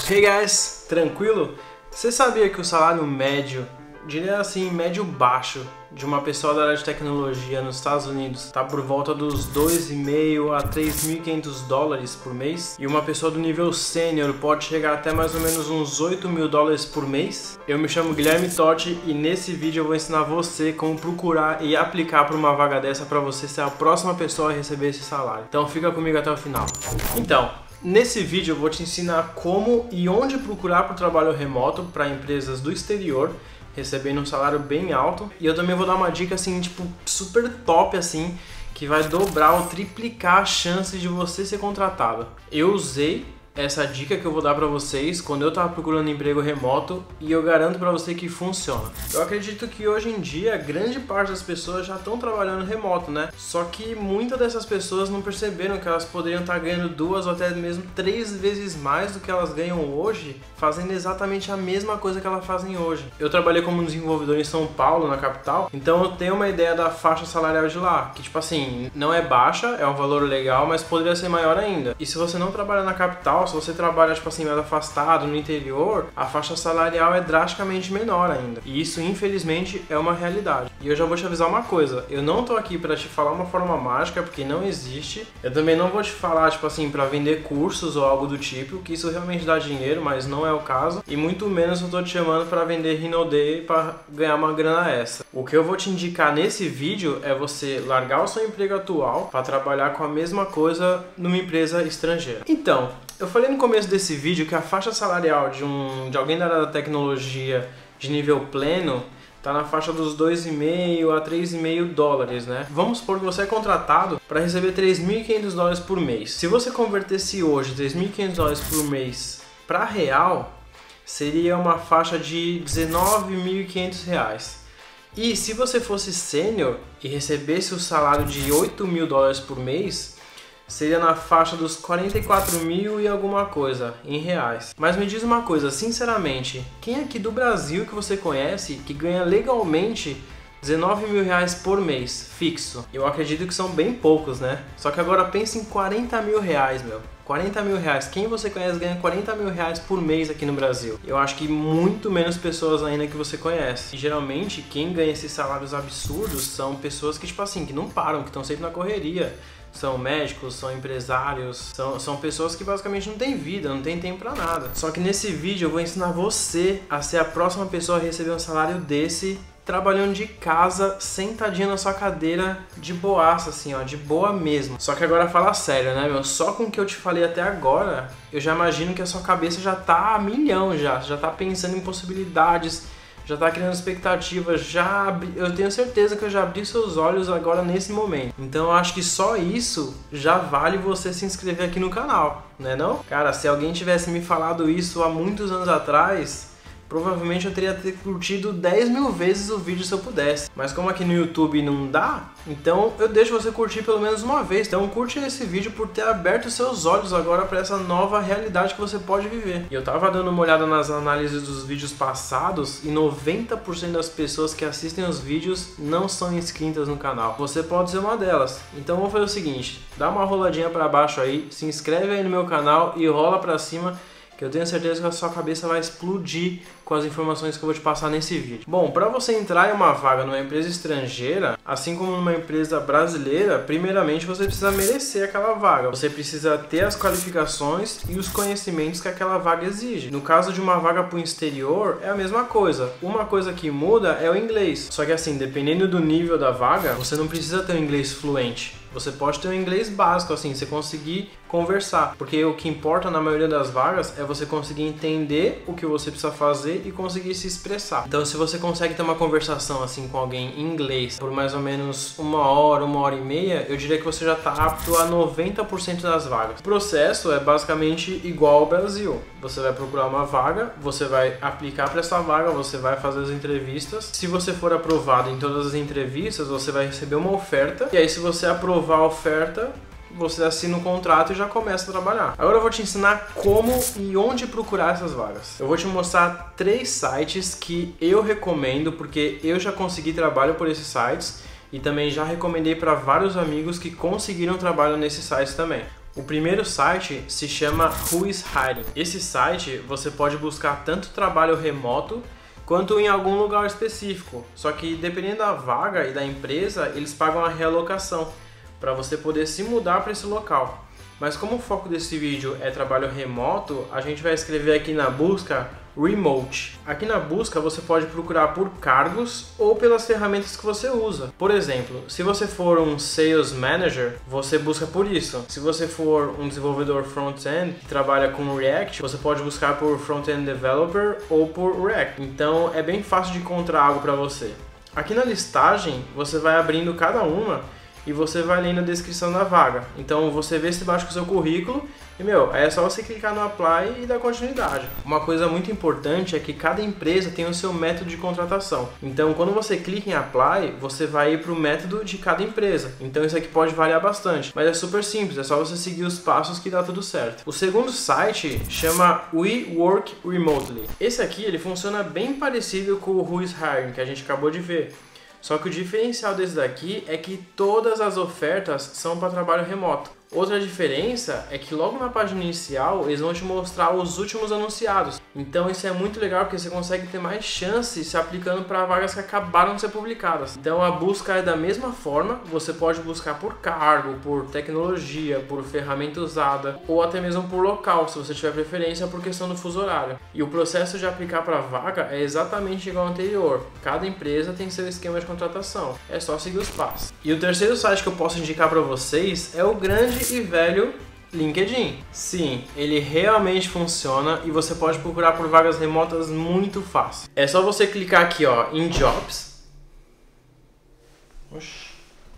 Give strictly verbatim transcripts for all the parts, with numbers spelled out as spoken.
Hey guys, tranquilo? Você sabia que o salário médio, diria assim, médio baixo, de uma pessoa da área de tecnologia nos Estados Unidos está por volta dos dois vírgula cinco a três mil e quinhentos dólares por mês? E uma pessoa do nível sênior pode chegar até mais ou menos uns oito mil dólares por mês? Eu me chamo Guilherme Totti e nesse vídeo eu vou ensinar você como procurar e aplicar para uma vaga dessa para você ser a próxima pessoa a receber esse salário. Então fica comigo até o final. Então, nesse vídeo eu vou te ensinar como e onde procurar por trabalho remoto para empresas do exterior, recebendo um salário bem alto. E eu também vou dar uma dica assim, tipo, super top assim, que vai dobrar ou triplicar a chance de você ser contratado. Eu usei essa dica que eu vou dar pra vocês quando eu tava procurando emprego remoto e eu garanto pra você que funciona. Eu acredito que hoje em dia grande parte das pessoas já estão trabalhando remoto, né? Só que muitas dessas pessoas não perceberam que elas poderiam estar ganhando duas ou até mesmo três vezes mais do que elas ganham hoje, fazendo exatamente a mesma coisa que elas fazem hoje. Eu trabalhei como desenvolvedor em São Paulo, na capital, então eu tenho uma ideia da faixa salarial de lá, que tipo assim, não é baixa, é um valor legal, mas poderia ser maior ainda. E se você não trabalha na capital, se você trabalha tipo assim mais afastado, no interior, a faixa salarial é drasticamente menor ainda. E isso infelizmente é uma realidade. E eu já vou te avisar uma coisa, eu não tô aqui para te falar uma forma mágica, porque não existe. Eu também não vou te falar tipo assim para vender cursos ou algo do tipo, que isso realmente dá dinheiro, mas não é o caso. E muito menos eu tô te chamando para vender Rinode para ganhar uma grana extra. O que eu vou te indicar nesse vídeo é você largar o seu emprego atual para trabalhar com a mesma coisa numa empresa estrangeira. Então, eu falei no começo desse vídeo que a faixa salarial de, um, de alguém da área da tecnologia de nível pleno tá na faixa dos dois vírgula cinco a três vírgula cinco dólares, né? Vamos supor que você é contratado para receber três mil e quinhentos dólares por mês. Se você convertesse hoje três mil e quinhentos dólares por mês para real, seria uma faixa de dezenove mil e quinhentos reais. E se você fosse sênior e recebesse o salário de oito mil dólares por mês, seria na faixa dos quarenta e quatro mil e alguma coisa em reais. Mas me diz uma coisa, sinceramente, quem aqui do Brasil que você conhece que ganha legalmente dezenove mil reais por mês, fixo? Eu acredito que são bem poucos, né? Só que agora pense em quarenta mil reais, meu. quarenta mil reais. Quem você conhece ganha quarenta mil reais por mês aqui no Brasil? Eu acho que muito menos pessoas ainda que você conhece. E geralmente quem ganha esses salários absurdos são pessoas que, tipo assim, que não param, que estão sempre na correria. São médicos, são empresários, são, são pessoas que basicamente não têm vida, não tem tempo pra nada. Só que nesse vídeo eu vou ensinar você a ser a próxima pessoa a receber um salário desse, trabalhando de casa, sentadinha na sua cadeira, de boaça, assim, ó, de boa mesmo. Só que agora fala sério, né, meu? Só com o que eu te falei até agora, eu já imagino que a sua cabeça já tá a milhão já, já tá pensando em possibilidades, já tá criando expectativas, já abri... eu tenho certeza que eu já abri seus olhos agora nesse momento. Então eu acho que só isso já vale você se inscrever aqui no canal, né não? Cara, se alguém tivesse me falado isso há muitos anos atrás, provavelmente eu teria ter curtido dez mil vezes o vídeo se eu pudesse. Mas como aqui no YouTube não dá, então eu deixo você curtir pelo menos uma vez. Então curte esse vídeo por ter aberto seus olhos agora para essa nova realidade que você pode viver. E eu tava dando uma olhada nas análises dos vídeos passados e noventa por cento das pessoas que assistem os vídeos não são inscritas no canal. Você pode ser uma delas. Então vamos fazer o seguinte, dá uma roladinha para baixo aí, se inscreve aí no meu canal e rola para cima, que eu tenho certeza que a sua cabeça vai explodir com as informações que eu vou te passar nesse vídeo. Bom, para você entrar em uma vaga numa empresa estrangeira, assim como numa empresa brasileira, primeiramente você precisa merecer aquela vaga. Você precisa ter as qualificações e os conhecimentos que aquela vaga exige. No caso de uma vaga para o exterior, é a mesma coisa. Uma coisa que muda é o inglês. Só que assim, dependendo do nível da vaga, você não precisa ter um inglês fluente. Você pode ter um inglês básico, assim, você conseguir conversar. Porque o que importa na maioria das vagas é você conseguir entender o que você precisa fazer e conseguir se expressar. Então, se você consegue ter uma conversação, assim, com alguém em inglês por mais ou menos uma hora, uma hora e meia, eu diria que você já está apto a noventa por cento das vagas. O processo é basicamente igual ao Brasil. Você vai procurar uma vaga, você vai aplicar para essa vaga, você vai fazer as entrevistas. Se você for aprovado em todas as entrevistas, você vai receber uma oferta. E aí, se você aprovar a oferta, você assina um contrato e já começa a trabalhar. Agora eu vou te ensinar como e onde procurar essas vagas. Eu vou te mostrar três sites que eu recomendo, porque eu já consegui trabalho por esses sites e também já recomendei para vários amigos que conseguiram trabalho nesses sites também. O primeiro site se chama Who is Hiring. Esse site você pode buscar tanto trabalho remoto quanto em algum lugar específico. Só que dependendo da vaga e da empresa, eles pagam a realocação para você poder se mudar para esse local. Mas como o foco desse vídeo é trabalho remoto, a gente vai escrever aqui na busca Remote. Aqui na busca você pode procurar por cargos ou pelas ferramentas que você usa. Por exemplo, se você for um Sales Manager, você busca por isso. Se você for um desenvolvedor front-end que trabalha com React, você pode buscar por Front-end Developer ou por React. Então é bem fácil de encontrar algo para você. Aqui na listagem você vai abrindo cada uma e você vai lendo a descrição da vaga. Então você vê se baixa com o seu currículo e, meu, aí é só você clicar no Apply e dar continuidade. Uma coisa muito importante é que cada empresa tem o seu método de contratação. Então quando você clica em Apply, você vai ir para o método de cada empresa. Então isso aqui pode variar bastante, mas é super simples, é só você seguir os passos que dá tudo certo. O segundo site chama We Work Remotely. Esse aqui ele funciona bem parecido com o Who is Hiring, que a gente acabou de ver. Só que o diferencial desse daqui é que todas as ofertas são para trabalho remoto. Outra diferença é que logo na página inicial eles vão te mostrar os últimos anunciados. Então isso é muito legal porque você consegue ter mais chance se aplicando para vagas que acabaram de ser publicadas. Então a busca é da mesma forma, você pode buscar por cargo, por tecnologia, por ferramenta usada ou até mesmo por local, se você tiver preferência por questão do fuso horário. E o processo de aplicar para a vaga é exatamente igual ao anterior. Cada empresa tem seu esquema de contratação, é só seguir os passos. E o terceiro site que eu posso indicar para vocês é o grande e velho LinkedIn. Sim, ele realmente funciona e você pode procurar por vagas remotas muito fácil. É só você clicar aqui, ó, em Jobs. Oxi.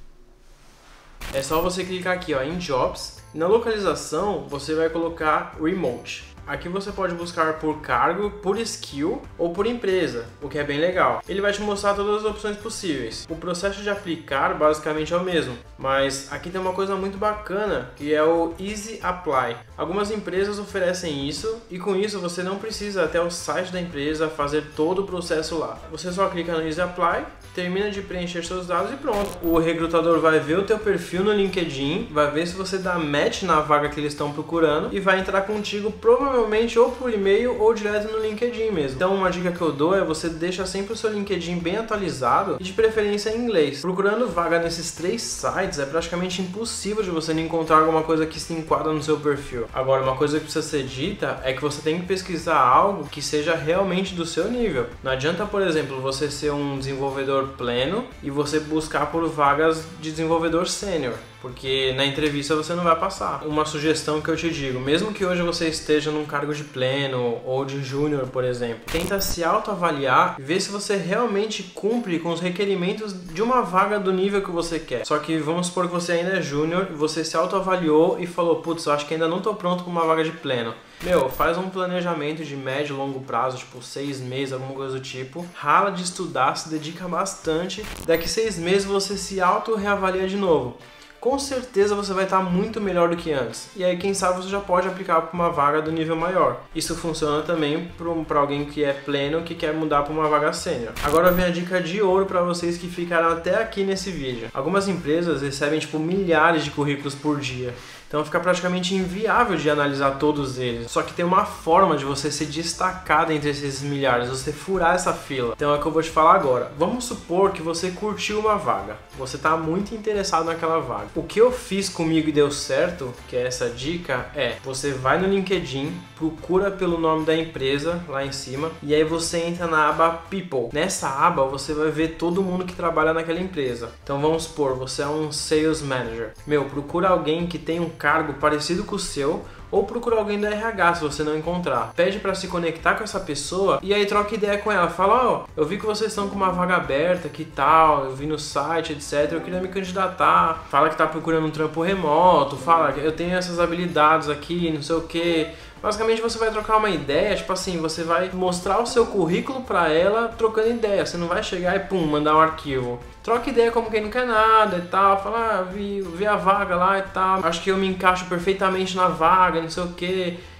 É só você clicar aqui, ó, em Jobs. Na localização, você vai colocar Remote. Aqui você pode buscar por cargo, por skill ou por empresa, o que é bem legal. Ele vai te mostrar todas as opções possíveis. O processo de aplicar basicamente é o mesmo, mas aqui tem uma coisa muito bacana que é o Easy Apply. Algumas empresas oferecem isso e com isso você não precisa ir até o site da empresa fazer todo o processo lá. Você só clica no Easy Apply, termina de preencher seus dados e pronto. O recrutador vai ver o teu perfil no LinkedIn, vai ver se você dá match na vaga que eles estão procurando e vai entrar contigo provavelmente ou por e-mail ou direto no LinkedIn mesmo. Então uma dica que eu dou é você deixa sempre o seu LinkedIn bem atualizado e de preferência em inglês. Procurando vaga nesses três sites é praticamente impossível de você não encontrar alguma coisa que se enquadra no seu perfil. Agora, uma coisa que precisa ser dita é que você tem que pesquisar algo que seja realmente do seu nível. Não adianta, por exemplo, você ser um desenvolvedor pleno e você buscar por vagas de desenvolvedor sênior, porque na entrevista você não vai passar. Uma sugestão que eu te digo, mesmo que hoje você esteja num cargo de pleno ou de júnior, por exemplo, tenta se autoavaliar e ver se você realmente cumpre com os requerimentos de uma vaga do nível que você quer. Só que vamos supor que você ainda é júnior, você se autoavaliou e falou, putz, eu acho que ainda não estou pronto para uma vaga de pleno. Meu, faz um planejamento de médio e longo prazo, tipo seis meses, alguma coisa do tipo. Rala de estudar, se dedica bastante. Daqui seis meses você se auto-reavalia de novo. Com certeza você vai estar muito melhor do que antes. E aí, quem sabe, você já pode aplicar para uma vaga do nível maior. Isso funciona também para alguém que é pleno, que quer mudar para uma vaga sênior. Agora vem a dica de ouro para vocês que ficaram até aqui nesse vídeo. Algumas empresas recebem tipo milhares de currículos por dia. Então fica praticamente inviável de analisar todos eles. Só que tem uma forma de você se destacar entre esses milhares, você furar essa fila. Então é o que eu vou te falar agora. Vamos supor que você curtiu uma vaga, você está muito interessado naquela vaga. O que eu fiz comigo e deu certo, que é essa dica, é você vai no LinkedIn, procura pelo nome da empresa lá em cima e aí você entra na aba People. Nessa aba você vai ver todo mundo que trabalha naquela empresa. Então vamos supor, você é um Sales Manager. Meu, procura alguém que tem um cargo parecido com o seu ou procura alguém da R H se você não encontrar. Pede para se conectar com essa pessoa e aí troca ideia com ela. Fala, ó, oh, eu vi que vocês estão com uma vaga aberta, que tal, eu vi no site, etcétera. Eu queria me candidatar. Fala que tá procurando um trampo remoto, fala que eu tenho essas habilidades aqui, não sei o que. Basicamente você vai trocar uma ideia, tipo assim, você vai mostrar o seu currículo pra ela trocando ideia. Você não vai chegar e pum, mandar um arquivo. Troca ideia como quem não quer nada e tal. Fala, ah, vi, vi a vaga lá e tal. Acho que eu me encaixo perfeitamente na vaga, não sei o que.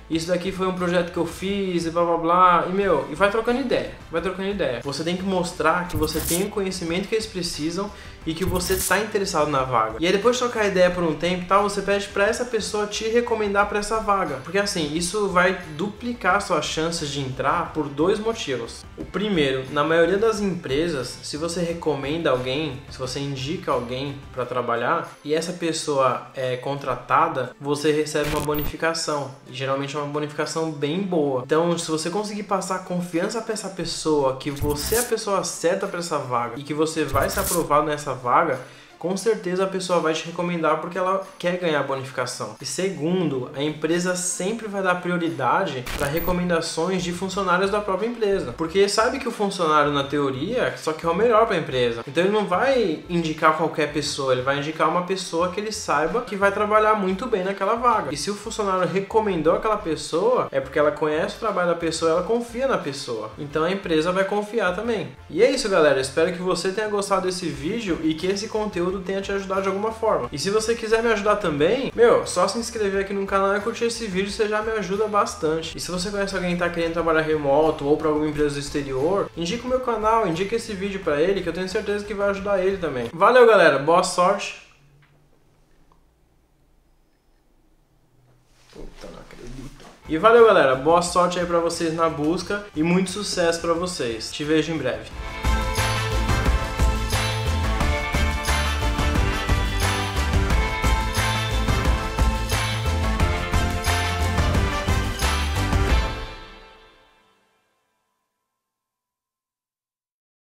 isso daqui foi um projeto que eu fiz e blá blá blá, e meu, e vai trocando ideia, vai trocando ideia. Você tem que mostrar que você tem o conhecimento que eles precisam e que você está interessado na vaga. E aí depois de trocar ideia por um tempo e tal, você pede para essa pessoa te recomendar para essa vaga. Porque assim, isso vai duplicar suas chances de entrar por dois motivos. O primeiro, na maioria das empresas, se você recomenda alguém, se você indica alguém para trabalhar e essa pessoa é contratada, você recebe uma bonificação. E geralmente é uma bonificação bem boa. Então, se você conseguir passar confiança para essa pessoa, que você é a pessoa certa para essa vaga e que você vai ser aprovado nessa vaga, com certeza a pessoa vai te recomendar porque ela quer ganhar bonificação. E segundo, a empresa sempre vai dar prioridade para recomendações de funcionários da própria empresa. Porque sabe que o funcionário, na teoria, só quer o melhor para a empresa. Então ele não vai indicar qualquer pessoa, ele vai indicar uma pessoa que ele saiba que vai trabalhar muito bem naquela vaga. E se o funcionário recomendou aquela pessoa, é porque ela conhece o trabalho da pessoa, ela confia na pessoa. Então a empresa vai confiar também. E é isso, galera. Espero que você tenha gostado desse vídeo e que esse conteúdo tenha te ajudado de alguma forma. E se você quiser me ajudar também, meu, só se inscrever aqui no canal e curtir esse vídeo, você já me ajuda bastante. E se você conhece alguém que está querendo trabalhar remoto ou para alguma empresa do exterior, indica o meu canal, indica esse vídeo para ele, que eu tenho certeza que vai ajudar ele também. Valeu, galera, boa sorte. Puta, não acredito. E valeu, galera, boa sorte aí para vocês na busca e muito sucesso para vocês. Te vejo em breve.